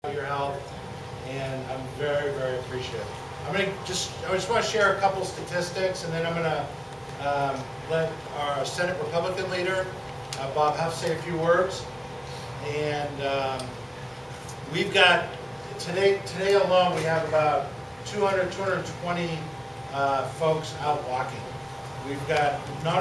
your help, and I'm very, very appreciative. I just want to share a couple statistics, and then I'm going to let our Senate Republican leader, Bob Huff, say a few words. And we've got, today alone, we have about 200, 220 folks out walking. We've got not